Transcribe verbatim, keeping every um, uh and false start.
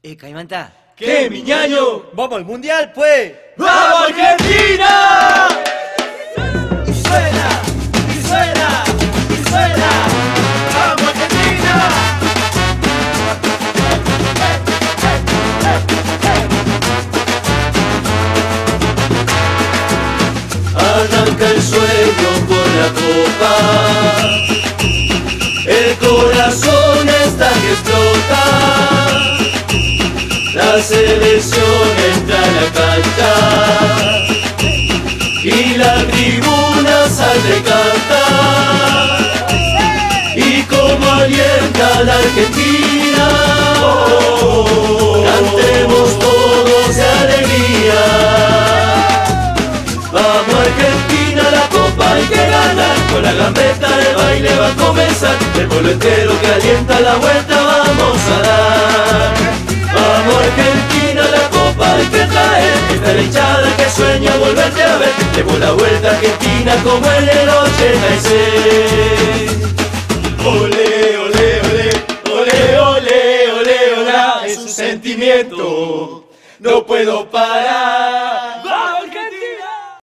Eh, Caimanta. ¿Qué, mi ñaño? ¡Vamos al mundial, pues! ¡Vamos, Argentina! Y suena, y suena, y suena. ¡Vamos, Argentina! Arranca el sueño por la copa, el corazón está que explota, la selección entra a la cancha y la tribuna sale a cantar, y como alienta la Argentina, cantemos todos de alegría. Vamos Argentina, la copa hay que ganar, con la gambeta el baile va a comenzar, el pueblo entero que alienta la vuelta vamos a dar. Vamos Argentina, la copa hay que traer, esta es la hinchada que sueña volverte a ver, llevo la vuelta a Argentina como en el ochenta y seis. Ole, ole, ole, ole, ole, ole, ole, es un sentimiento, no puedo parar.